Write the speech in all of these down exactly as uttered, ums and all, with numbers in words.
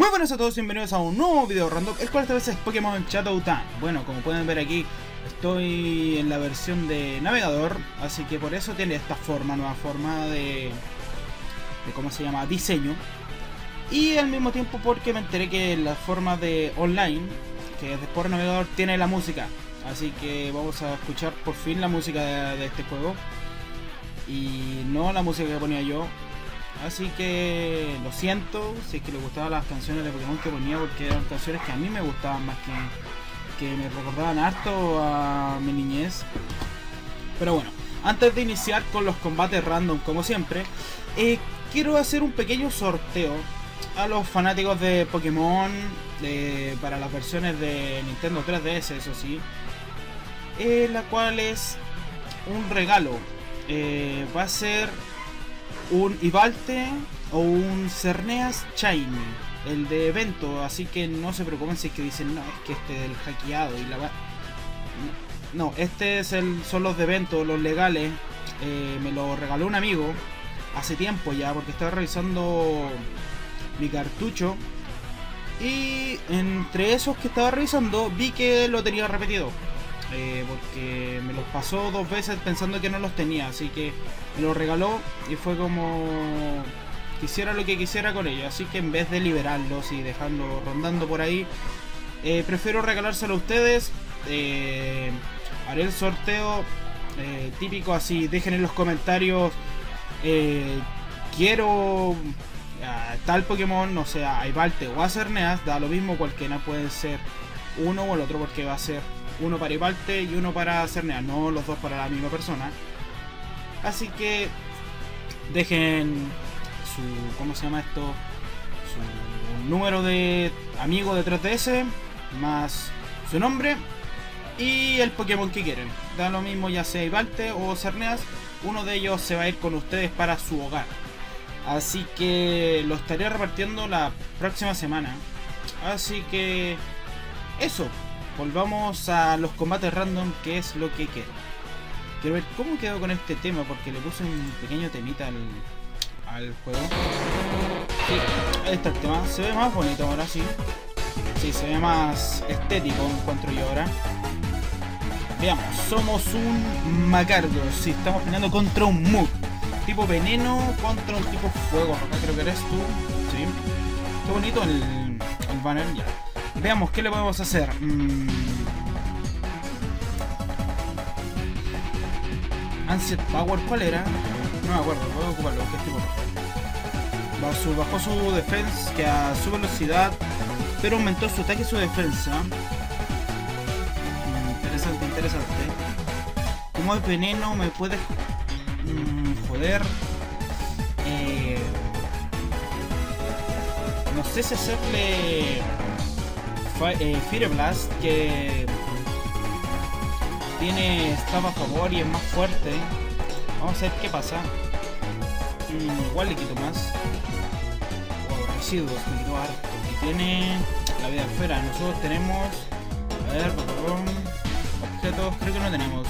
Muy buenas a todos, bienvenidos a un nuevo video random, el cual esta vez es Pokémon Shadowtown. Bueno, como pueden ver aquí, estoy en la versión de navegador, así que por eso tiene esta forma, nueva forma de... de ¿cómo se llama? Diseño. Y al mismo tiempo porque me enteré que la forma de online, que es de por navegador, tiene la música. Así que vamos a escuchar por fin la música de, de este juego. Y no la música que ponía yo. Así que lo siento si es que les gustaban las canciones de Pokémon que ponía, porque eran canciones que a mí me gustaban más que, que me recordaban harto a mi niñez. Pero bueno, antes de iniciar con los combates random como siempre, eh, quiero hacer un pequeño sorteo a los fanáticos de Pokémon eh, para las versiones de Nintendo tres D S, eso sí, eh, la cual es un regalo. Eh, va a ser un Ivalte o un Xerneas Shiny, el de evento, así que no se preocupen si es que dicen, no, es que este es el hackeado y la va... No, este es el, son los de evento, los legales. Eh, me lo regaló un amigo hace tiempo ya, porque estaba revisando mi cartucho y entre esos que estaba revisando vi que lo tenía repetido. Eh, porque me los pasó dos veces pensando que no los tenía, así que me los regaló y fue como quisiera lo que quisiera con ellos. Así que en vez de liberarlos y dejarlos rondando por ahí, eh, prefiero regalárselo a ustedes. eh, Haré el sorteo eh, típico, así dejen en los comentarios eh, quiero a tal Pokémon, no sé, a Ivalte o a Xerneas, da lo mismo, cualquiera puede ser uno o el otro, porque va a ser uno para Ivalte y uno para Xerneas, no los dos para la misma persona. Así que dejen su, ¿cómo se llama esto? Su número de amigo de tres D S más su nombre y el Pokémon que quieren. Da lo mismo ya sea Ivalte o Xerneas, uno de ellos se va a ir con ustedes para su hogar. Así que lo estaré repartiendo la próxima semana. Así que eso. Volvamos a los combates random, que es lo que quiero. Quiero ver cómo quedo con este tema, porque le puse un pequeño temita al, al juego. Sí, ahí está el tema. Se ve más bonito ahora, sí. Sí, se ve más estético, encuentro yo ahora. Veamos, somos un Magcargo. Sí, estamos peleando contra un Muk. Tipo veneno contra un tipo fuego. Acá creo que eres tú. Sí. Qué bonito el, el banner ya. Veamos qué le podemos hacer. Mm. Ancient Power, ¿cuál era? No me acuerdo, voy a ocuparlo, que es tipo rojo. Bajó su defensa, que a su velocidad, pero aumentó su ataque y su defensa. Mm, interesante, interesante. Como es veneno, me puede mm, joder. Eh, no sé si hacerle Eh, Fire Blast, que tiene estaba a favor y es más fuerte. Vamos a ver qué pasa. Mm, igual le quito más. Oh, residuos, me quito harto. Y tiene la vida afuera. Nosotros tenemos, a ver, objetos, creo que no tenemos.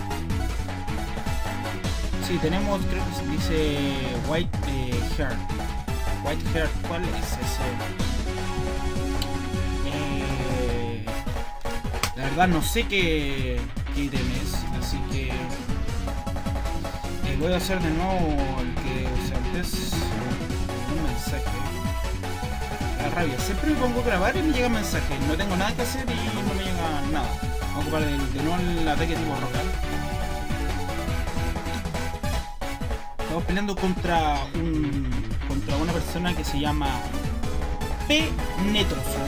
Sí, tenemos, creo que se dice White eh, Heart. White Heart, ¿cuál es ese? La verdad no sé qué, qué ítem es, así que eh, voy a hacer de nuevo el que usé antes. Un mensaje. La rabia, siempre me pongo a grabar y me llega mensaje. No tengo nada que hacer y no me llega nada. Vamos a ocupar el, de nuevo el ataque tipo roca. Estamos peleando contra un contra una persona que se llama Penetroso.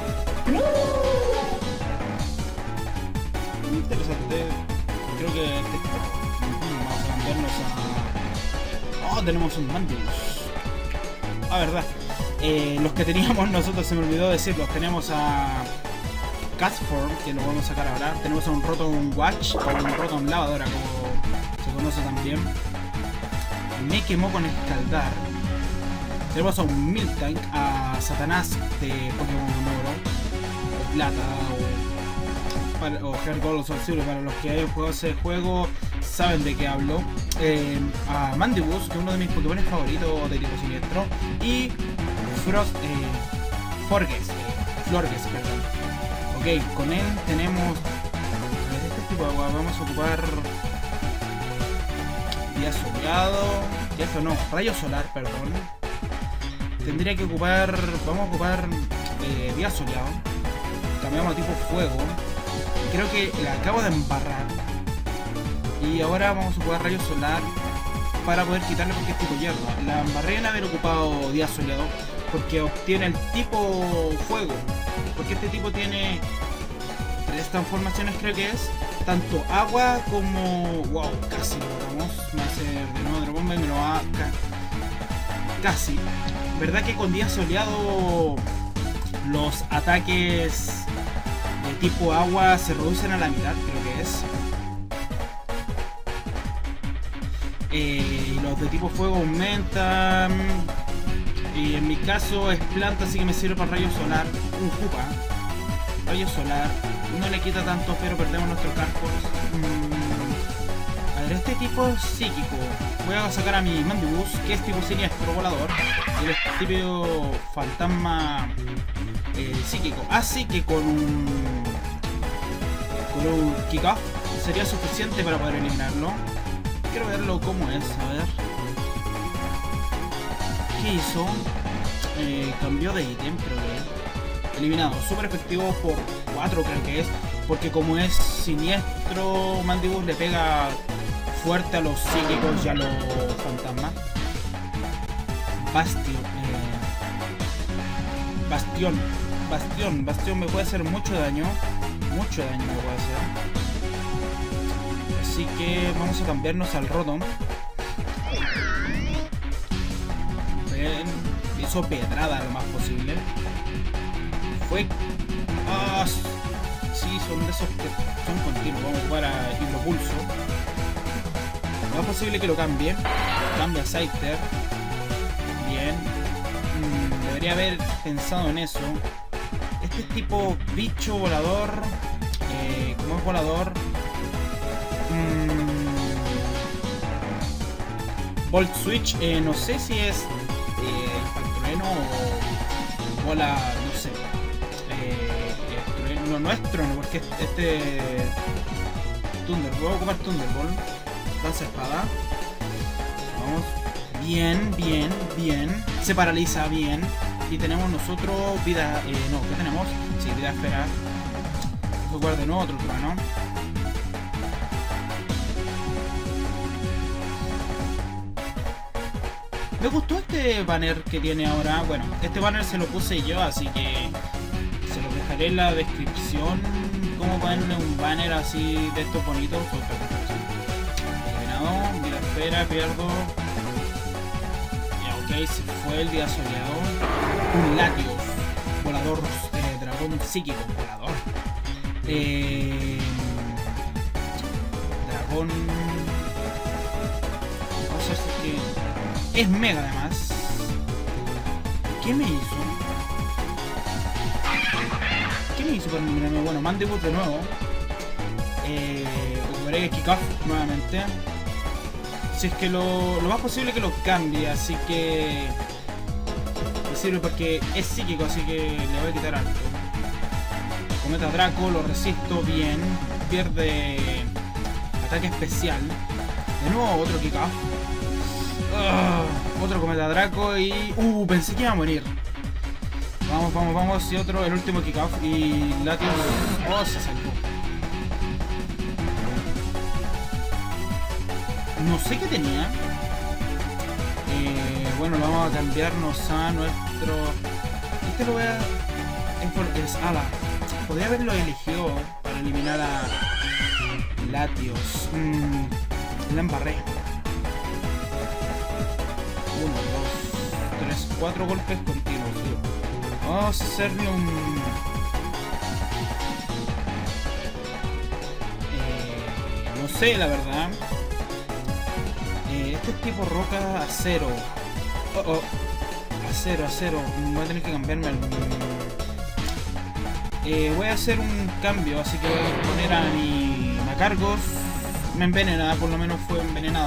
Interesante. Creo que este... vamos a cambiarnos a... oh, tenemos un Mandibus. Ah, verdad. Eh, los que teníamos nosotros, se me olvidó decirlos. Tenemos a Castform, que lo vamos a sacar ahora. Tenemos a un Rotom Watch, o un Rotom Lavadora, como se conoce también. Me quemó con Escaldar. Tenemos a un Miltank, a Satanás de Pokémon Oro, o Plata, o, o Heart Gold o Soul Silver. Para los que hayan jugado ese juego saben de qué hablo. Eh, a Mandibus, que es uno de mis Pokémon favoritos de tipo siniestro. Y Frost, eh, Forges, eh, Florges, perdón. Ok, con él tenemos este tipo de agua. Vamos a ocupar día soleado, ya esto no, rayo solar, perdón. Tendría que ocupar, vamos a ocupar eh, día soleado. Cambiamos a tipo fuego. Creo que la acabo de embarrar. Y ahora vamos a ocupar rayo solar para poder quitarle porque es tipo hierro. La embarré en haber ocupado día soleado porque obtiene el tipo fuego. Porque este tipo tiene tres transformaciones, creo que es. Tanto agua como... Wow, casi lo logramos. Me va a hacer de nuevo Dragon Ball y me lo va a... Casi. ¿Verdad que con día soleado los ataques de tipo agua se reducen a la mitad? Creo que es. Eh, y los de tipo fuego aumentan. Y en mi caso es planta, así que me sirve para rayo solar. Un Jupa. Rayo solar. No le quita tanto, pero perdemos nuestros cargos. Mm. A ver, este tipo es psíquico. Voy a sacar a mi Mandibus, que es tipo siniestro volador. Y es tipo fantasma eh, psíquico. Así que con un... Con un kickoff sería suficiente para poder eliminarlo. Quiero verlo cómo es, a ver. ¿Qué hizo? Eh, cambió de ítem, creo que es. Eliminado, súper efectivo por cuatro creo que es. Porque como es siniestro, Mandibus le pega fuerte a los psíquicos y a los fantasmas. Bastión. Eh, Bastión. Bastión. Bastión me puede hacer mucho daño. Mucho daño me puede hacer. Así que vamos a cambiarnos al Rotom. Ven, hizo pedrada lo más posible. Fue... Ah, sí, son de esos que son continuos. Vamos para Hidropulso. No es posible que lo cambie. Cambia a Scyther. Bien. Mm, debería haber pensado en eso. Este tipo bicho volador. Eh, como es volador. Volt Switch, eh, no sé si es eh, trueno o bola, no sé. Eh, trueno, no, no es trueno, porque este Thunderbolt, voy a ocupar Thunderbolt. Lanza espada. Vamos. Bien, bien, bien. Se paraliza bien. Y tenemos nosotros vida. Eh, no, ¿qué tenemos? Sí, vida esfera. Voy a jugar de nuevo otro trueno. Me gustó este banner que tiene ahora. Bueno, este banner se lo puse yo, así que se lo dejaré en la descripción. Cómo ponerle un banner así de estos bonitos. Eliminado, vida esfera, pierdo. Ya, ok, se fue el día soleado. Un Latios, volador, eh, dragón psíquico, volador. Eh, dragón. Vamos a ver si es que. Es mega además. ¿Qué me hizo? ¿Qué me hizo para eliminarme? Bueno, Mandibus de nuevo. Eh, ocuparé Kickoff nuevamente. Si es que lo, lo más posible que lo cambie, así que me sirve porque es psíquico, así que le voy a quitar algo. Cometa Draco, lo resisto bien. Pierde ataque especial. De nuevo otro Kickoff. Uh, otro Cometa Draco y... Uh, pensé que iba a morir. Vamos, vamos, vamos. Y otro, el último Kickoff. Y Latios... Oh, se salvó. No sé qué tenía. Eh, bueno, vamos a cambiarnos a nuestro... Este lo voy a... Es porque es ala. Podría haberlo elegido para eliminar a Latios. Mm, la embarré. Uno, dos, tres, cuatro golpes continuos. Vamos a hacerle un... Eh, no sé, la verdad. Eh, este es tipo roca acero. Oh, oh. Acero, acero. Voy a tener que cambiarme al... Eh, voy a hacer un cambio, así que voy a poner a mi Macargos. Me envenena, por lo menos fue envenenado.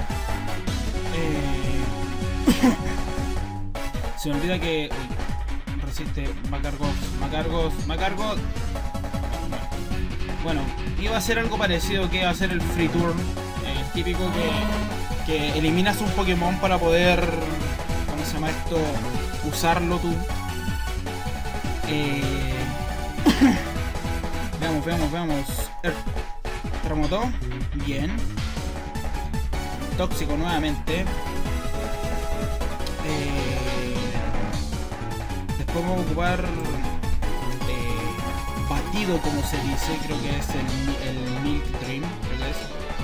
Eh... Se me olvida que... Uy. resiste. Macargos, Macargos, Macargos. Bueno, iba a ser algo parecido que iba a ser el Free Turn. El típico que, que eliminas un Pokémon para poder... ¿Cómo se llama esto? Usarlo tú. Eh... veamos, veamos, veamos. Er, Terremoto. Bien. Tóxico nuevamente. Eh, después vamos a ocupar eh, batido, como se dice. Creo que es el, el Milk Dream. Creo que es.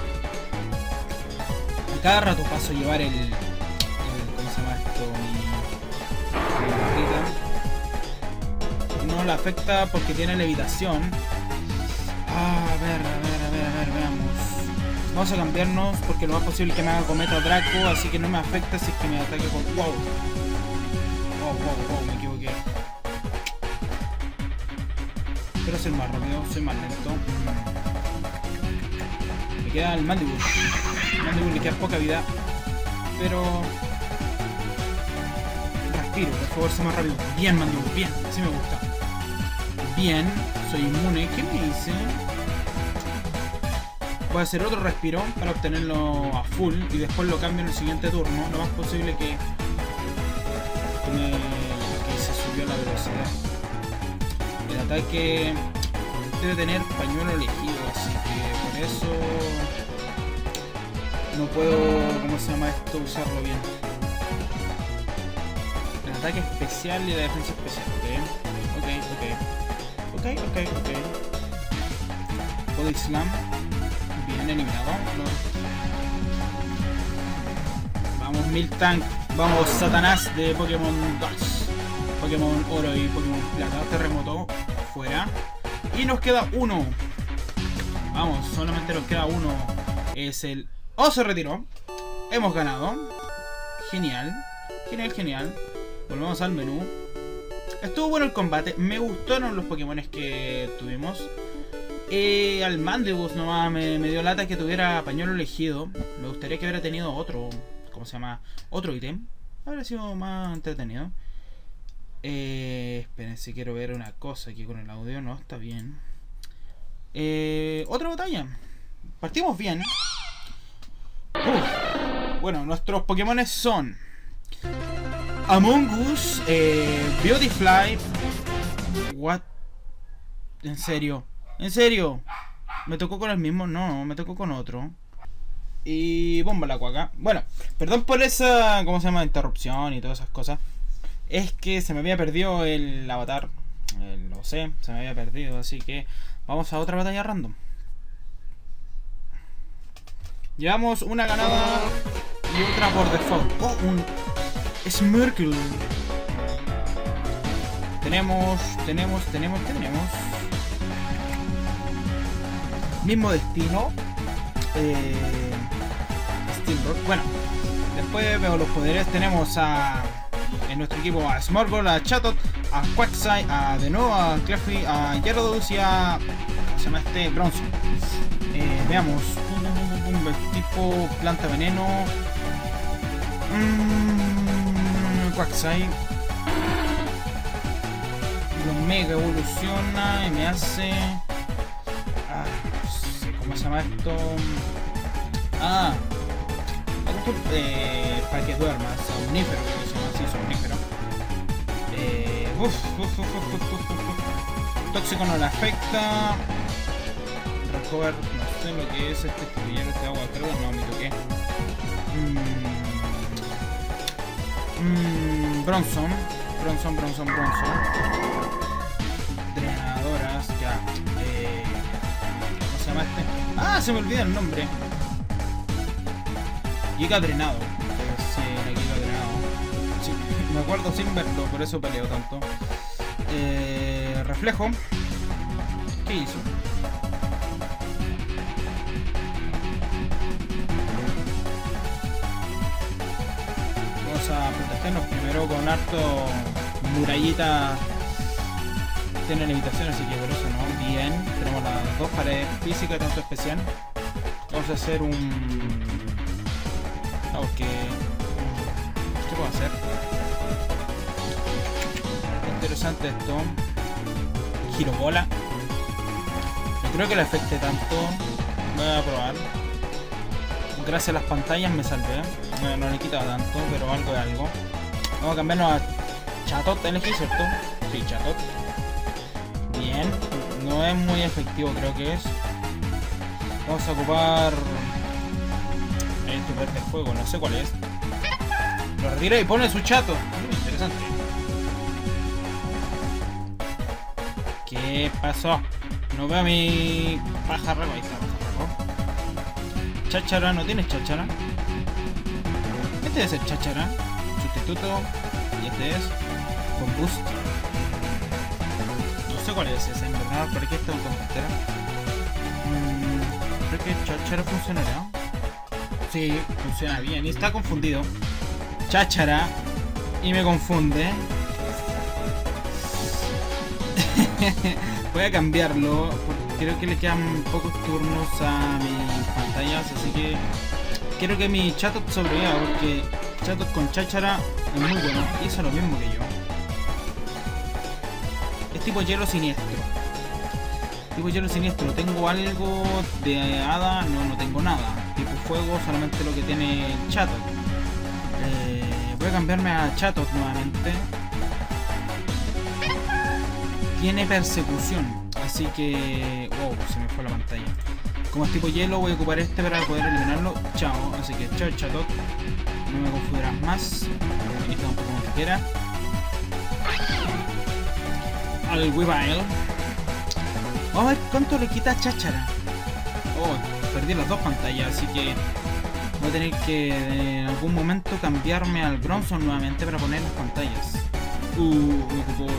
A cada rato paso a llevar el, el ¿cómo se llama esto? Mi, mi barrita. No la afecta porque tiene levitación. Ah, a ver, a ver, a ver, a ver, veamos. Vamos a cambiarnos porque lo más posible es que me haga cometa Draco, así que no me afecta si es que me ataque con... ¡Wow! ¡Wow, wow, wow! Me equivoqué. Quiero ser más rápido, soy más lento. Me queda el Mandibule. El Mandibule le queda poca vida, pero... Respiro, por favor, sé más rápido. Bien, Mandibule, bien, así me gusta. Bien, soy inmune. ¿Qué me dice? Voy a hacer otro respiro para obtenerlo a full y después lo cambio en el siguiente turno. Lo más posible que, que, me, que se subió la velocidad. El ataque debe tener pañuelo elegido, así que por eso no puedo, ¿cómo se llama esto? Usarlo bien. El ataque especial y la defensa especial, ok, ok, ok, ok, ok, ok. Body Slam. Bien eliminado. No. Vamos Miltank. Vamos Satanás de Pokémon dos. Pokémon Oro y Pokémon Plata. Terremoto. Fuera. Y nos queda uno. Vamos, solamente nos queda uno. Es el... ¡Oh, se retiró! Hemos ganado. Genial. Genial, genial. Volvemos al menú. Estuvo bueno el combate. Me gustaron los Pokémon que tuvimos. Eh, al Mandibus nomás me, me dio lata que tuviera pañuelo elegido. Me gustaría que hubiera tenido otro, ¿cómo se llama? Otro ítem. Habría sido más entretenido. Eh, esperen si quiero ver una cosa aquí con el audio. No, está bien. Eh, otra batalla. Partimos bien. Uf. Bueno, nuestros Pokémon son Amoonguss, eh, Beautifly. What? ¿En serio? ¿En serio? ¿Me tocó con el mismo? No, me tocó con otro. Y bomba la cuaca. Bueno, perdón por esa, ¿cómo se llama? Interrupción y todas esas cosas. Es que se me había perdido el avatar. Eh, lo sé, se me había perdido. Así que vamos a otra batalla random. Llevamos una ganada y otra por default. Oh, un Smirkle. Tenemos, tenemos, tenemos, tenemos. Mismo destino. Eh, Steel Rock. Bueno, después veo los poderes. Tenemos a en nuestro equipo a Smurgle, a Chatot, a Quaxai, a de nuevo a Clefairy, a Gyarados y a... ¿cómo se llama este? Bronzo. Eh, veamos. Pum, pum, pum, pum, el tipo planta veneno. Mm, Quaxai. Lo mega evoluciona y me hace... Ah, no sé cómo se llama esto. Ah, eh, para que duermas. Somnífero, que se llama así, somnífero. Eh, uf, uf, uf, uf, uf, uf, uf. Tóxico no le afecta. Recover, no sé lo que es este estillero de agua, creo, no me toqué. Mmm. Mmm. Bronson. Bronson, Bronson, Bronson. Drenadoras, ya. Eh, ¿Cómo se llama este? Ah, se me olvida el nombre. Giga drenado. Sí, era Giga drenado. Sí, me acuerdo sin verlo, por eso peleo tanto. Eh, reflejo. ¿Qué hizo? Vamos a protegernos primero con harto murallita. Tiene limitaciones, así que por eso no. Bien, tenemos las dos paredes físicas, tanto especial. Vamos a hacer un... No, porque... ¿qué puedo hacer? interesante esto. Giro bola. No creo que le afecte tanto. Voy a probar. Gracias a las pantallas me salvé. No, no le he quitado tanto, pero algo es algo. Vamos a cambiarnos a Chatot, elegí, ¿cierto? Sí, Chatot. Bien. No es muy efectivo, creo que es. Vamos a ocupar este verde fuego, no sé cuál es. Lo retira y pone su Chatot. Muy interesante. ¿Qué pasó? No veo a mi pajarraco. Ahí está, pajarraco. Cháchara, ¿no tienes cháchara? Este es el cháchara. Sustituto. Y este es con boost. No sé cuál es ese, en verdad. ¿Por qué está con cartera? Mm, creo que cháchara funcionará. Sí, funciona bien. Y está confundido. Cháchara. Y me confunde. Voy a cambiarlo porque creo que le quedan pocos turnos a mis pantallas, así que quiero que mi Chatot sobreviva porque Chatot con cháchara es muy bueno y hizo lo mismo que yo. Es tipo hielo siniestro. Tipo hielo siniestro, ¿tengo algo de hada? No, no tengo nada. Tipo fuego, solamente lo que tiene Chatot. Eh, voy a cambiarme a Chatot nuevamente. Tiene persecución, así que... Wow, se me fue la pantalla. Como es tipo hielo, voy a ocupar este para poder eliminarlo. Chao, así que chao Chatot. No me confundirás más. Administra un poco como quiera. Al Weavile. Vamos a ver cuánto le quita Cháchara. Oh, perdí las dos pantallas, así que voy a tener que en algún momento cambiarme al Bronzor nuevamente para poner las pantallas. Uh, me ocupó.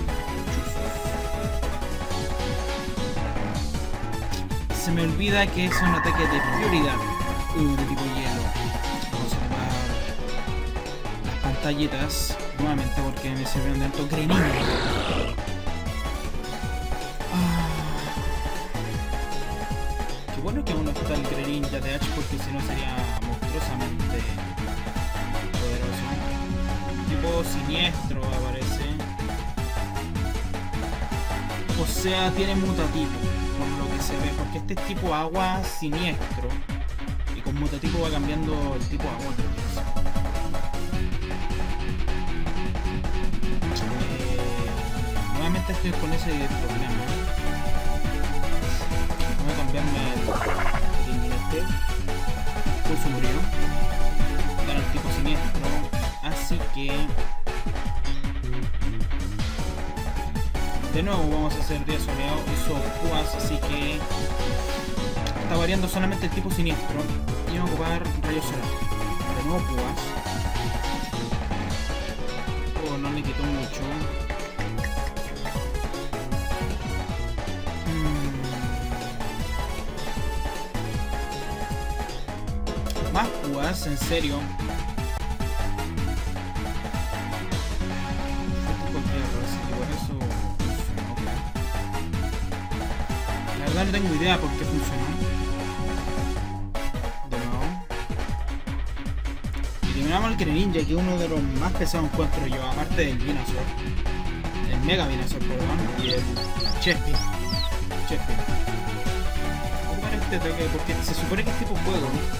Se me olvida que es un ataque de prioridad uh, de tipo hielo. Vamos a ocupar las pantallitas nuevamente porque me sirvieron de alto Greninja. Ah. Qué bueno que aún no está el Greninja de H porque si no sería monstruosamente poderoso. Tipo siniestro aparece. O sea, tiene mutatipo. Por lo que se ve, porque este es tipo agua siniestro y con mutatipo va cambiando el tipo de agua. Eh, nuevamente estoy con ese problema. Voy a cambiarme el este pulso murió, gana el tipo siniestro, así que de nuevo vamos a hacer día soleado, hizo púas, así que está variando solamente el tipo siniestro y vamos a ocupar rayo solar. De nuevo púas. Oh, no me quitó mucho. Hmm. Más púas, en serio. No tengo idea por qué funcionó. De nuevo. Y terminamos el Greninja, que es uno de los más pesados encuentro yo, aparte del Venusaur. El Mega Venusaur, perdón. Y el Chespin. Chespin. Voy a ocupar este ataque porque se supone que es tipo fuego, ¿no?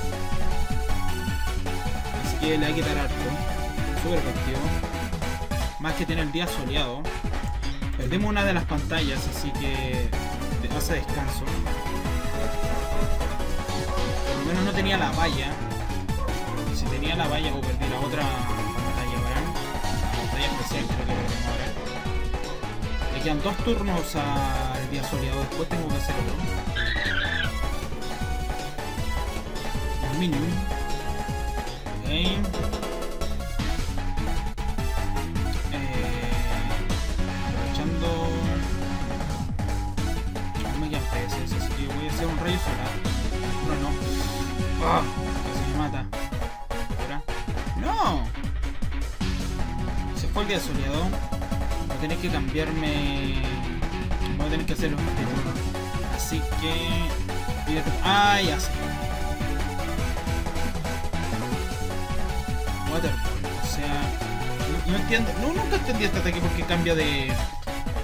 Así que le hay que quitar harto. Súper efectivo. Más que tiene el día soleado. Perdimos una de las pantallas, así que hace descanso. Por lo menos no tenía la valla. Si tenía la valla o perdí la otra pantalla, ¿verdad? La pantalla especial creo que perdimos ahora. Le quedan dos turnos al día soleado. Después tengo que hacer otro. Un minion. Ok. Un rayo solar. No, no. ¡Ah! Casi me mata. ¿Ahora? ¡No! Se fue el día soleado. Voy a tener que cambiarme. Voy a tener que hacerlo este turno. Así que. ¡Ah! Ya sé. Waterfall. O sea. No, no entiendo. No, nunca entendí este ataque porque cambia de.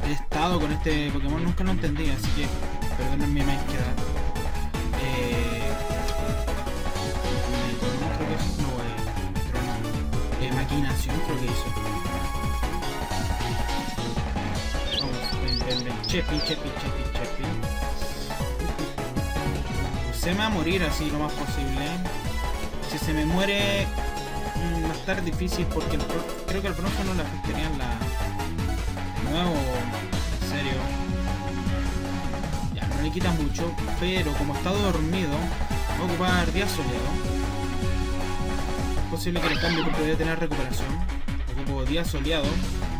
he estado con este Pokémon, nunca lo entendí, así que perdonen mi maizquedad. Eh, no creo que eso, no, eh, trono. Eh, maquinación creo que hizo. Vamos, ven, ven, ven. Chepi, chepi, chepi, chepi. Se me va a morir así lo más posible. Si se me muere mmm, va a estar difícil porque el pro, creo que el bronce no le afectaría la... De nuevo, en serio. Ya, no le quita mucho, pero como está dormido, va a ocupar día soleado. Es posible que le cambie porque debe tener recuperación. Ocupo día soleado.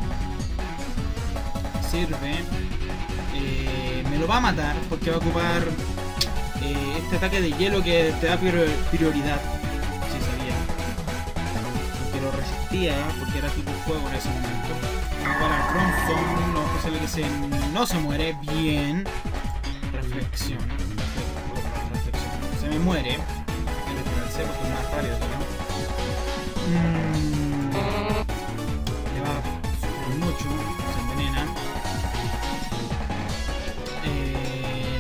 Sirve. Eh, me lo va a matar porque va a ocupar eh, este ataque de hielo que te da prioridad. Si sabía. Que lo resistía porque era tipo fuego en ese momento. Para el Bronzong, no es posible que se, no se muere. Bien. Reflexión. Reflexión. Se me muere. Hay que esperarse porque es más rápido, ¿no? Mm. Le va a sufrir mucho. Se envenena. Eh.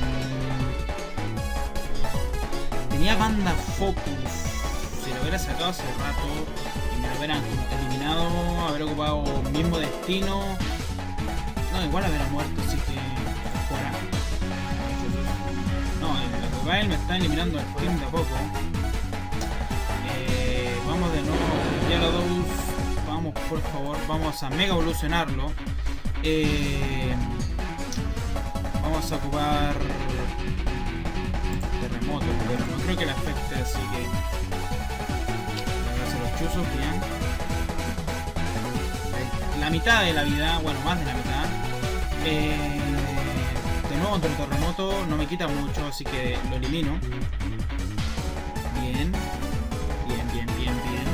Tenía banda Focus. Si lo hubiera sacado hace rato y me lo hubieran eliminado, haber ocupado el mismo destino. No, igual haber muerto, así que fuera. No, el Mobile me está eliminando el team de a poco. Eh, vamos de nuevo a Gyarados. Vamos, por favor, vamos a mega evolucionarlo. Eh, vamos a ocupar terremoto, pero no creo que le afecte, así que vamos a hacer los chuzos, bien. La mitad de la vida, bueno, más de la mitad. Eh, de nuevo otro terremoto, no me quita mucho, así que lo elimino. Bien, bien, bien, bien, bien.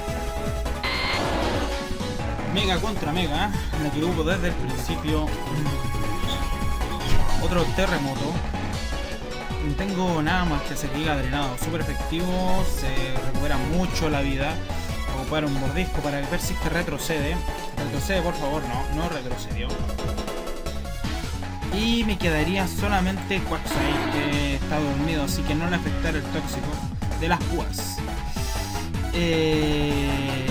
Mega contra Mega, la que hubo desde el principio. Otro terremoto. No tengo nada más que hacer, diga drenado. Súper efectivo, se recupera mucho la vida. Ocupar un mordisco para ver si es que retrocede. Retrocede, por favor, no, no retrocedió. Y me quedaría solamente Quagsire, que está dormido, así que no le afectará el tóxico de las púas. Eh,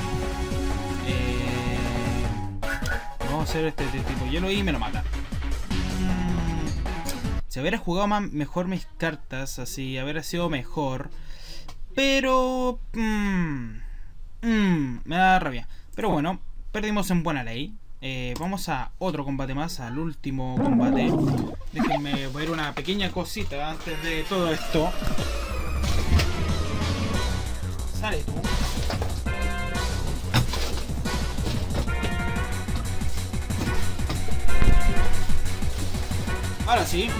eh, vamos a hacer este, este tipo de hielo y me lo mata. Mm, si hubiera jugado más, mejor mis cartas, así habría sido mejor. Pero... Mm, mm, me da rabia. Pero bueno, perdimos en buena ley. Eh, vamos a otro combate más, al último combate. Déjenme ver una pequeña cosita antes de todo esto. Sale tú. Ahora sí.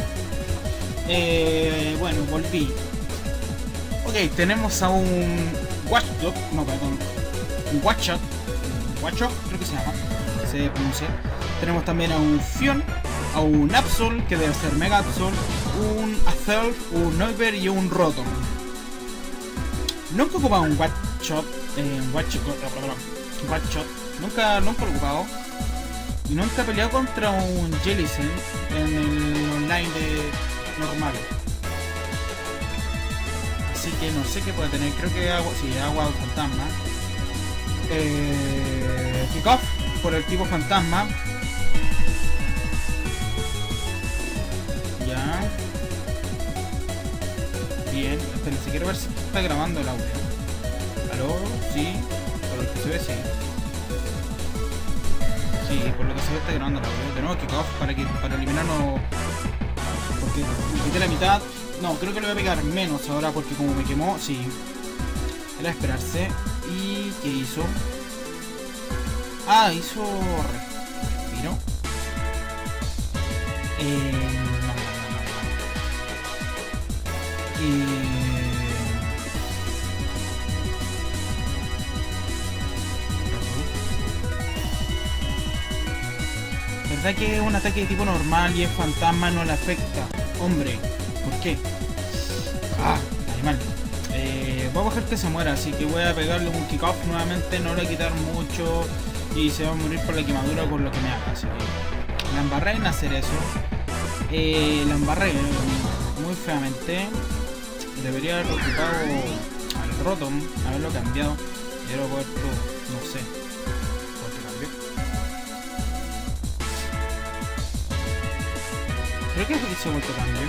Eh, bueno, volví. Ok, tenemos a un Watchdog, no, perdón, un Watchog, Watchog creo que se llama, se pronuncia. Tenemos también a un Fion, a un Absol, que debe ser Mega Absol, un Azelf, un Noivern y un Rotom. Nunca he ocupado un Watchog, eh, Watchog, un Watchog, nunca, nunca lo he ocupado. Y nunca he peleado contra un Jellicent en el online de normal. Así que no sé qué puede tener, creo que agua, sí, agua fantasma. Eh, Kickoff por el tipo fantasma. Ya. Bien, esperen, quiero ver si está grabando el audio. ¿Aló? Sí, por lo que se ve, sí. Sí, por lo que se ve está grabando el audio. De nuevo Kickoff para, que, para eliminarnos. Porque me quité la mitad. No, creo que le voy a pegar menos ahora porque como me quemó, sí. Era esperarse. ¿Y qué hizo? Ah, hizo... Respiro. Eh... No, no, no, no. Eh... ¿Verdad que un ataque de tipo normal y es fantasma no le afecta? Hombre, ¿por qué? Ah, animal. Eh, voy a bajar que se muera, así que voy a pegarle un Kickoff nuevamente, no le voy a quitar mucho. y se va a morir por la quemadura con lo que me haga, así que la embarré en hacer eso. Eh, la embarré muy feamente. Debería haber ocupado al Rotom, haberlo cambiado y haberlo puesto, no sé por qué cambió. Creo que hizo vuelto cambio.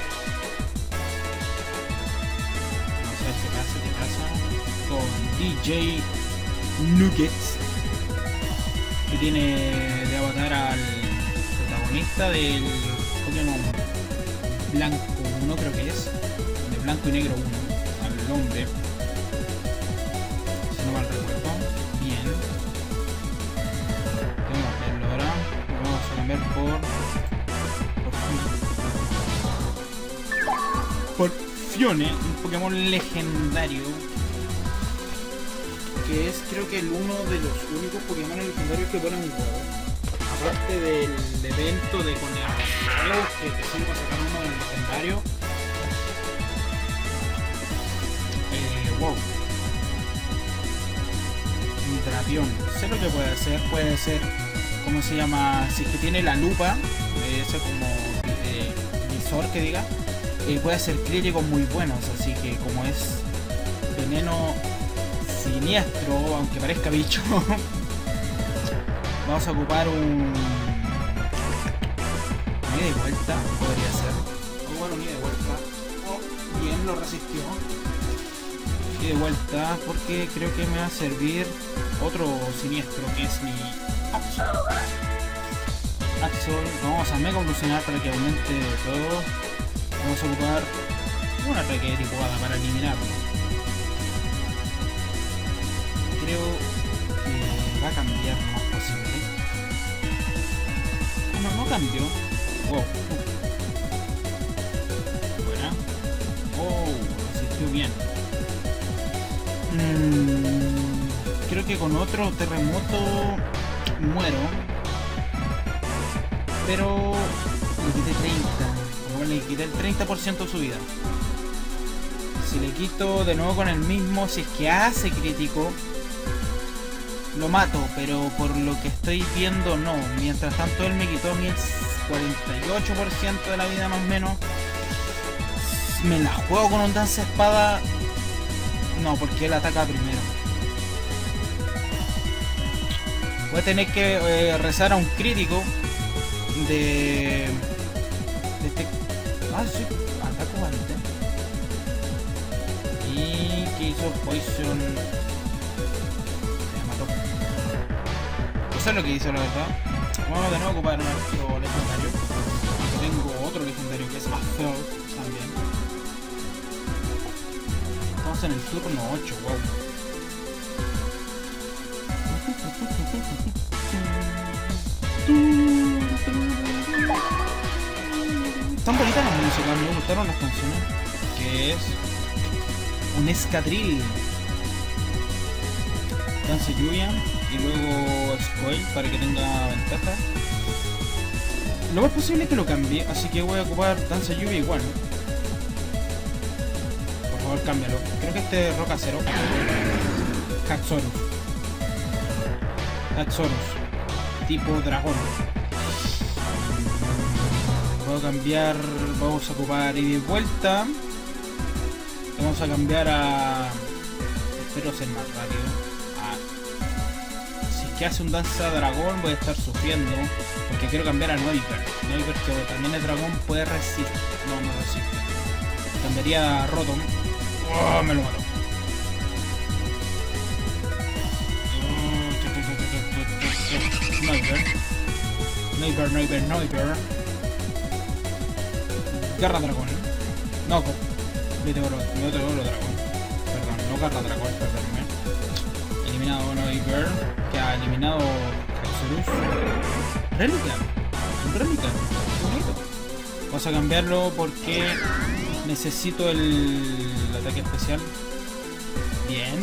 No sé qué pasa, qué pasa con D J Nuggets, que tiene de avatar al protagonista del Pokémon Blanco uno, creo que es, de Blanco y Negro uno, al hombre, si no mal recuerdo. Bien, tengo que cambiarlo ahora, lo vamos a cambiar por por, por Fione, un Pokémon legendario, que es creo que el uno de los únicos Pokémon legendarios que ponen un huevo. Aparte del evento de con el huevo que te sirve a sacar uno del legendario. Eh, wow. Un Drapion. Sé lo que puede hacer. Puede ser, ¿cómo se llama? Si es que tiene la lupa, eh, ese como eh, visor que diga, eh, puede hacer críticos muy buenos. Así que como es veneno siniestro, aunque parezca bicho, vamos a ocupar un ida y vuelta, podría ser. O bueno, un ida y vuelta. Oh, bien, lo resistió. Ida y vuelta, porque creo que me va a servir otro siniestro, que es mi Axol. Axol, vamos a mega evolucionar para que aumente todo. Vamos a ocupar un ataque tipo hada para eliminarlo. Creo que va a cambiar lo más posible. Ah, no, no cambió. Wow. Buena. Oh, resistió bien. Mm, creo que con otro terremoto muero. Pero le quité treinta. Bueno, le quité el treinta por ciento de su vida. Si le quito de nuevo con el mismo, si es que hace crítico, lo mato, pero por lo que estoy viendo no. Mientras tanto él me quitó mi cuarenta y ocho por ciento de la vida más o menos. Me la juego con un danza espada. No, porque él ataca primero. Voy a tener que eh, rezar a un crítico de, de este. Ah, sí, ataco antes. Y que hizo Poison. Eso es lo que hizo, la verdad. Vamos de nuevo a ocupar nuestro legendario. Tengo otro legendario que es Afel también. Estamos en el turno ocho, wow. Están bonitas las músicas, me gustaron las canciones. Que es un escadril. Danza lluvia. Y luego Spoil para que tenga ventaja. Lo más posible es que lo cambie, así que voy a ocupar Danza Lluvia igual. Por favor, cámbialo. Creo que este es Roca Cero. Haxorus. Haxorus. Tipo dragón. Voy a cambiar. Vamos a ocupar ida y vuelta. Vamos a cambiar a. Espero ser más rápido. Que hace un danza dragón voy a estar sufriendo porque quiero cambiar a Noivern. Noivern, que también es dragón, puede resistir. No, no resiste. Cambiaría a Rotom. Oh, me lo mató. Noivern. Noivern, Noivern, Noivern. Garra dragón. No, Meteoro, Meteoro dragón. Perdón, no garra dragón, perdónme. Eliminado Noivern. Que ha eliminado Haxorus. Relica. Un Relica. Bonito. Vamos a cambiarlo porque necesito el, el ataque especial. Bien.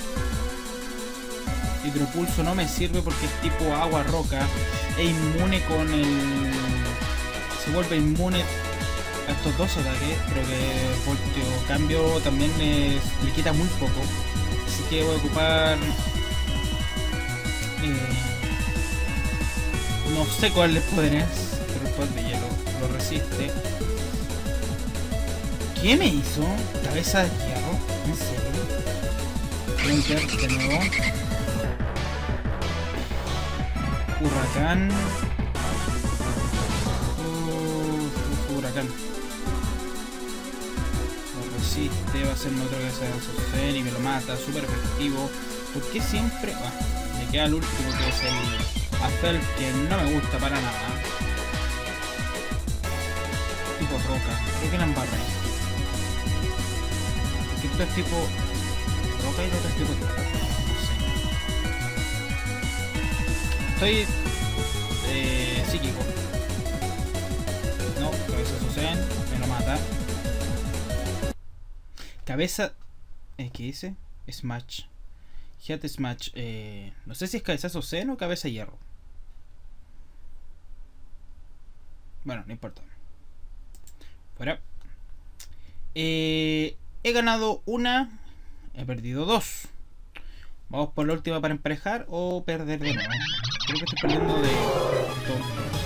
Hidropulso no me sirve porque es tipo agua roca. E inmune con el. Se vuelve inmune a estos dos ataques. Creo que Volteo Cambio también me, le quita muy poco. Así que voy a ocupar Eh, no sé cuál es poder es, pero el poder de hielo lo resiste. ¿Qué me hizo? Cabeza de hierro, ¿en serio? Enter de nuevo. Huracán. Uh, huracán. Lo resiste, va a ser otro que se hace y me lo mata. Súper efectivo. ¿Por qué siempre? Ah, me queda el último que es el Afelf, que no me gusta para nada. Tipo roca. Creo que la embarré. Porque esto es tipo roca y lo otro es tipo tierra. Estoy eh, psíquico. No, cabeza Susen, me lo mata. Cabeza. Eh, ¿Qué dice? Smash. Head Smash. Eh, no sé si es cabezazo Zen o cabeza hierro. Bueno, no importa. Fuera. Eh, he ganado una. He perdido dos. Vamos por la última para emparejar o perder de nuevo. Creo que estoy perdiendo de todo.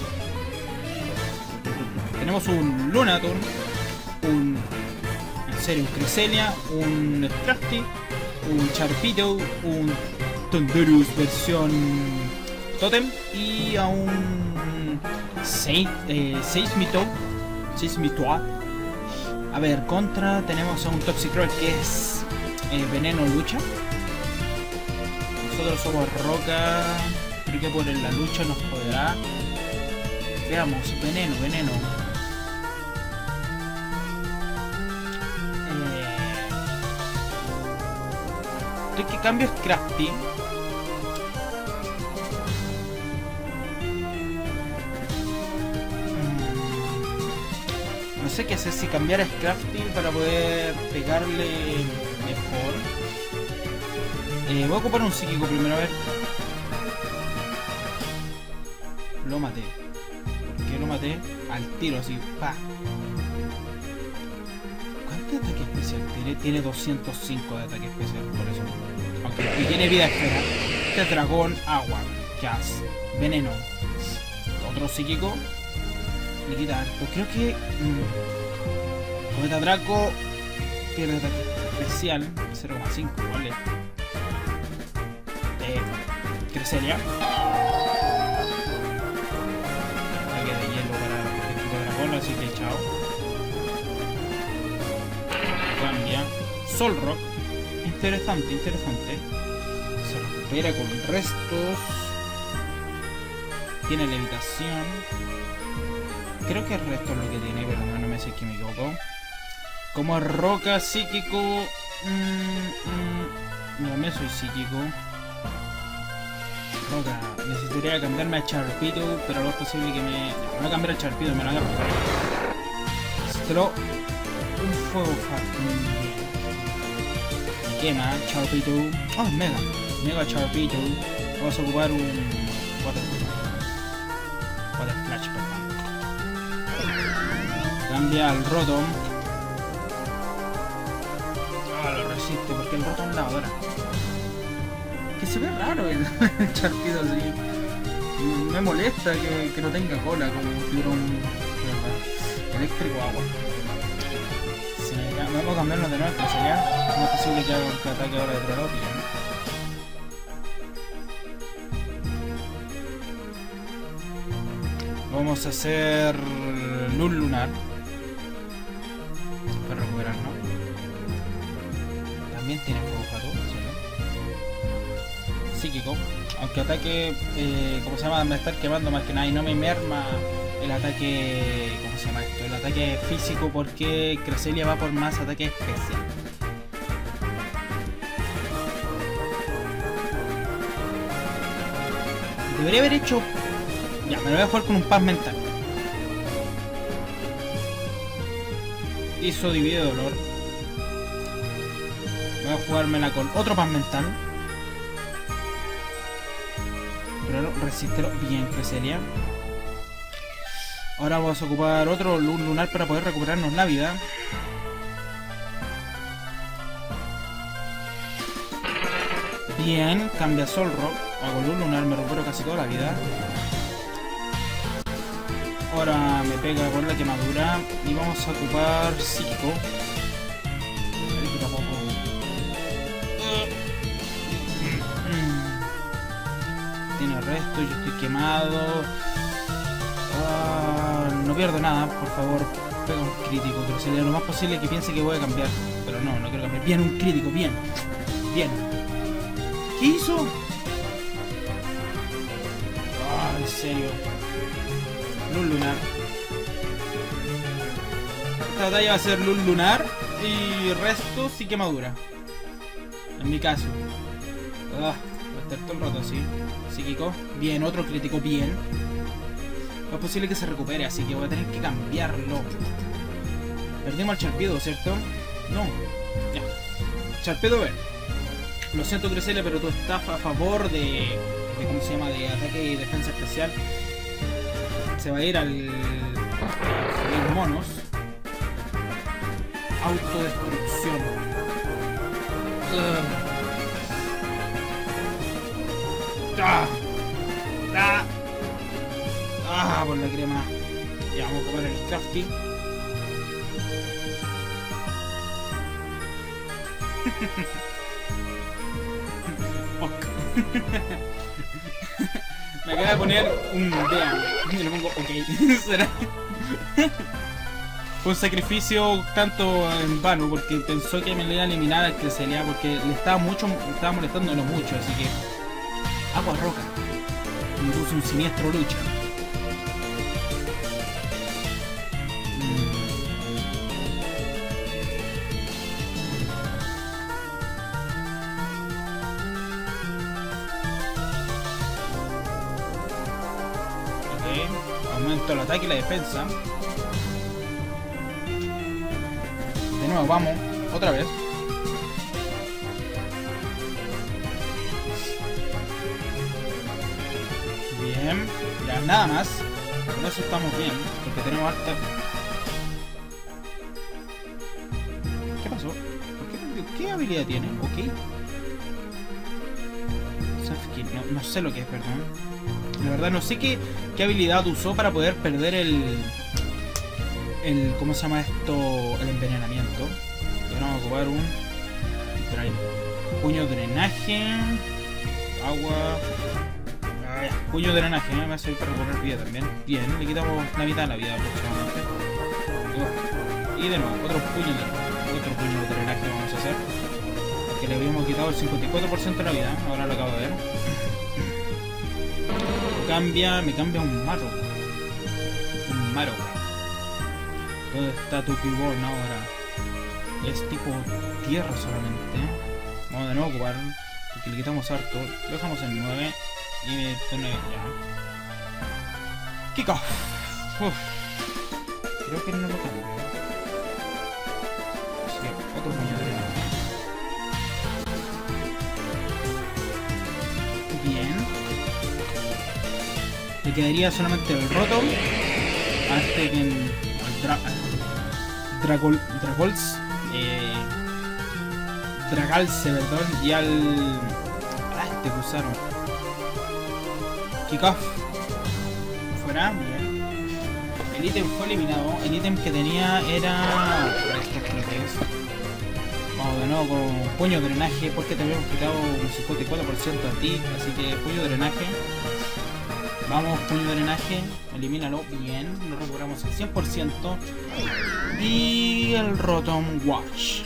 Tenemos un Lunaton, un, en serio, un Cresselia, un Strafty, un Charpedo, un Thundurus versión Totem y a un Seismitoad. Seismitoad. A ver, contra tenemos a un Toxicroak que es eh, veneno lucha. Nosotros somos roca. Creo que por la lucha nos podrá. Veamos, veneno, veneno. Eh... Creo que cambio es Crafty. No sé qué hacer, si cambiar a Crafty para poder pegarle mejor. Eh, voy a ocupar un psíquico primero, a ver. Lo maté. ¿Por qué lo maté? Al tiro, así. ¡Pa! ¿Cuánto ataque especial tiene? Tiene doscientos cinco de ataque especial, por eso. Aunque y tiene vida esfera. Este es dragón, agua, gas, veneno. Otro psíquico. Le quita harto. Creo que... Mmm, Cometa Draco pierde ataque especial. cero coma cinco, ¿vale? Eh, Cresselia. Ataque de hielo para el equipo de dragón, así que chao. Cambia. Solrock. Interesante, interesante. Se recupera con restos. Tiene levitación. Creo que el resto es lo que tiene, pero no, no me sé que me equivoco. Como roca, psíquico. Mmm, mmm, no, me soy psíquico. Roca, necesitaría cambiarme a Charpedo, pero lo es posible que me... Me voy a cambiar a Charpedo, me lo agarro. Stro... Un fuego fucking... Me quema, Charpedo. Oh, mega. Mega Charpedo. Vamos a ocupar un... Water... Water Flash, perdón. Cambia al Rotom. Ah, lo resiste, porque el Rotom la adora. Que se ve raro el, el Charpedo así. Me molesta que, que no tenga cola como un tiburón eléctrico agua. Sí, ya, vamos a cambiarnos de nuevo, pero sería no es posible que haga un ataque ahora de Trollopia, ¿no? Vamos a hacer Luz Lunar para recuperarnos. También tiene fuego fato, ¿sí? Psíquico. Aunque ataque, eh, ¿cómo se llama? Me está quemando más que nada y no me merma el ataque, ¿cómo se llama esto? El ataque físico, porque Cresselia va por más ataque especial. Debería haber hecho... Ya, me lo voy a jugar con un paz mental. Hizo divide dolor. Voy a jugármela con otro paz mental. Pero resistirlo bien, Cresselia. Ahora vamos a ocupar otro luz lunar para poder recuperarnos la vida. Bien, cambia Solrock. Hago luz lunar, me recupero casi toda la vida. Ahora me pega con la quemadura y vamos a ocupar psíquico. Ahí tampoco. Tiene resto, yo estoy quemado. Ah, no pierdo nada, por favor. Pega un crítico, pero sería lo más posible que piense que voy a cambiar. Pero no, no quiero cambiar. Bien, un crítico, bien. Bien. ¿Qué hizo? Ah, en serio. Luz lunar. Esta batalla va a ser luz lunar y resto sí quemadura. En mi caso. Ah, va a estar todo el rato así. Psíquico. Bien, otro crítico, bien. No es posible que se recupere, así que voy a tener que cambiarlo. Perdimos al Charpedo, ¿cierto? No. Ya. Charpedo, ver. Lo siento, Cresselia, pero tú estás a favor de, de... ¿Cómo se llama? De ataque y defensa especial. Se va a ir al... Los monos. Autodestrucción. Uh. ¡Ah! ¡Ah! ¡Ah! Por la crema. Ya, vamos a ocupar el crafty. Me acaba de poner un vean y le pongo ok. ¿Será? Fue un sacrificio tanto en vano porque pensó que me le iba a eliminar al Cresselia porque le estaba mucho, estaba molestándolo mucho, así que agua roca. Me puso un siniestro lucha. Aumento el ataque y la defensa. De nuevo, vamos. Otra vez. Bien. Ya, nada más. Con eso estamos bien. Porque tenemos harta... ¿Qué pasó? ¿Por qué, ¿Qué habilidad tiene? Ok. No, no sé lo que es, perdón. La verdad no sé qué, qué habilidad usó para poder perder el... el ¿cómo se llama esto? El envenenamiento. Y ahora vamos a ocupar un... puño de drenaje. Agua... Ah, ya. Puño de drenaje, ¿eh? Me va a servir para recuperar vida también. Bien, le quitamos la mitad de la vida aproximadamente. Y de nuevo, otro puño de, otro puño de drenaje vamos a hacer. Porque le habíamos quitado el cincuenta y cuatro por ciento de la vida. Ahora lo acabo de ver. Cambia, me cambia un Maro. Un Maro. ¿Dónde está tu Keyboard ahora? Es tipo tierra solamente. Vamos de nuevo a ocupar. Porque le quitamos harto. Lo dejamos en nueve. Y me pone ya. Kickoff. Uf. Creo que no lo cambio. Así que otro puño de drenaje. Bien. Le quedaría solamente el roto a este que en Dra Dragol Dragols eh, Dragalce, perdón, y al a este que usaron Kickoff fuera, bien. El ítem fue eliminado. El ítem que tenía era esto creo que es. Vamos de nuevo con puño de drenaje porque te habíamos quitado un cincuenta y cuatro por ciento a ti, así que puño de drenaje. Vamos, puño de drenaje, elimínalo, bien, lo recuperamos al cien por ciento. Y el Rotom Watch.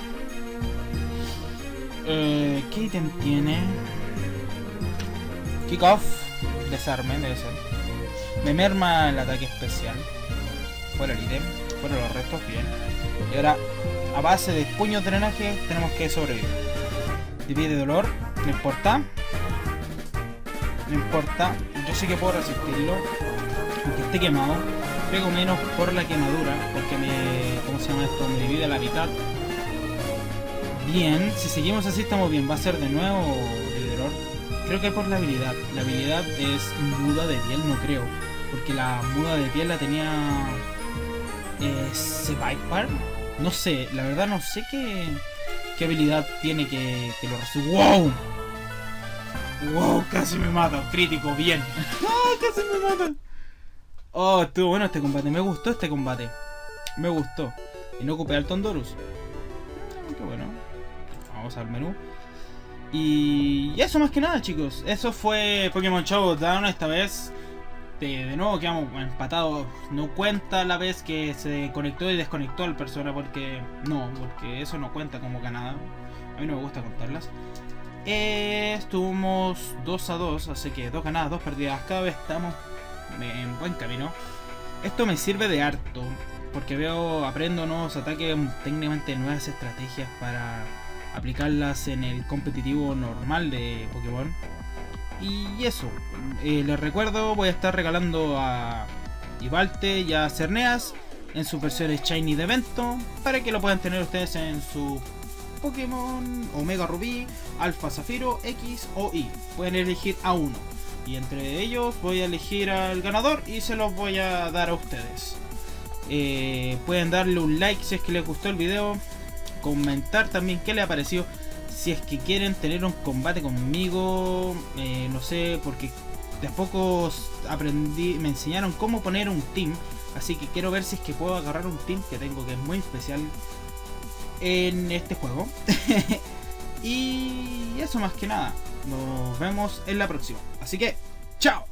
Eh, ¿Qué ítem tiene? Kickoff, desarme, debe ser. Me merma el ataque especial. Fuera el ítem, fuera los restos, bien. Y ahora, a base de puño de drenaje, tenemos que sobrevivir. Divide dolor, no importa. No importa, yo sé que puedo resistirlo. Aunque esté quemado. Pego menos por la quemadura. Porque me... ¿cómo se llama esto? Me divide a la mitad. Bien, si seguimos así estamos bien. Va a ser de nuevo el dolor. Creo que por la habilidad. La habilidad es muda de piel, no creo. Porque la muda de piel la tenía... Eh, Seviper. No sé, la verdad no sé qué... qué habilidad tiene que, que lo recibe. ¡Wow! Wow, casi me mata. Crítico, bien. ¡Ah, casi me matan! Oh, estuvo bueno este combate. Me gustó este combate. Me gustó. Y no ocupé al Tondorus. Qué bueno. Vamos al menú. Y eso más que nada, chicos. Eso fue Pokémon Showdown esta vez. De, de nuevo quedamos empatados. No cuenta la vez que se conectó y desconectó al persona, porque no, porque eso no cuenta como ganada. A mí no me gusta contarlas. Eh, estuvimos dos a dos, así que dos ganadas, dos perdidas. Cada vez estamos en buen camino. Esto me sirve de harto, porque veo, aprendo nuevos ataques, técnicamente nuevas estrategias para aplicarlas en el competitivo normal de Pokémon. Y eso, eh, les recuerdo, voy a estar regalando a Ivalte y a Cerneas en sus versiones Shiny de evento, para que lo puedan tener ustedes en su Pokémon Omega Rubí, Alpha Zafiro, X o Y. Pueden elegir a uno, y entre ellos voy a elegir al ganador y se los voy a dar a ustedes. Eh, pueden darle un like si es que les gustó el video, comentar también qué les ha parecido. Si es que quieren tener un combate conmigo, eh, no sé, porque de a poco aprendí, me enseñaron cómo poner un team, así que quiero ver si es que puedo agarrar un team que tengo que es muy especial en este juego. Y eso más que nada, nos vemos en la próxima, así que ¡chao!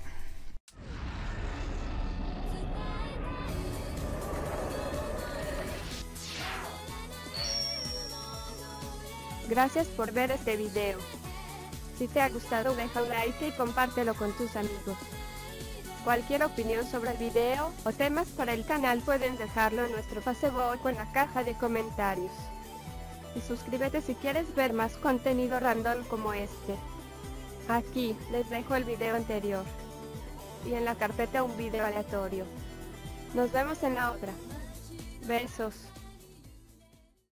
Gracias por ver este video. Si te ha gustado, deja un like y compártelo con tus amigos. Cualquier opinión sobre el video o temas para el canal pueden dejarlo en nuestro Facebook o en la caja de comentarios. Y suscríbete si quieres ver más contenido random como este. Aquí les dejo el video anterior. Y en la carpeta un video aleatorio. Nos vemos en la otra. Besos.